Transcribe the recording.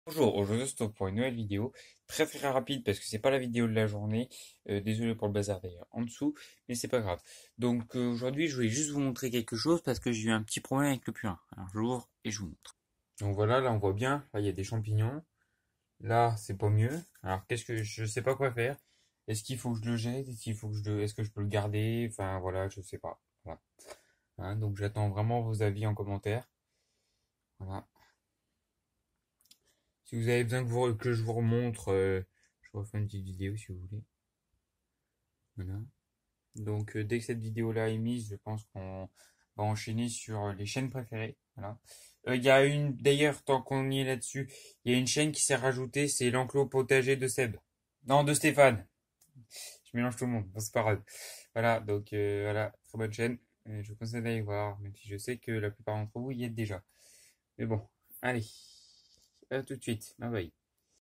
Bonjour, aujourd'hui on se retrouve pour une nouvelle vidéo, très rapide parce que c'est pas la vidéo de la journée, désolé pour le bazar d'ailleurs en dessous, mais c'est pas grave. Donc aujourd'hui je voulais juste vous montrer quelque chose parce que j'ai eu un petit problème avec le purin. Alors j'ouvre et je vous montre. Donc voilà, là on voit bien, là il y a des champignons, là c'est pas mieux. Alors qu'est-ce que je sais pas quoi faire. Est-ce qu'il faut que je le jette? Est-ce que je peux le garder? Enfin voilà, je sais pas. Voilà. Hein, donc j'attends vraiment vos avis en commentaire. Voilà. Si vous avez besoin que je vous remontre, je vous refais une petite vidéo si vous voulez. Voilà. Donc dès que cette vidéo-là est mise, je pense qu'on va enchaîner sur les chaînes préférées. Voilà. Il y a d'ailleurs, tant qu'on y est là-dessus, il y a une chaîne qui s'est rajoutée, c'est l'enclos potager de Seb. Non, de Stéphane. Je mélange tout le monde, bon, c'est pas grave. Voilà, donc voilà, très bonne chaîne. Je vous conseille d'aller voir, même si je sais que la plupart d'entre vous y êtes déjà. Mais bon, allez, à tout de suite. Bye bye.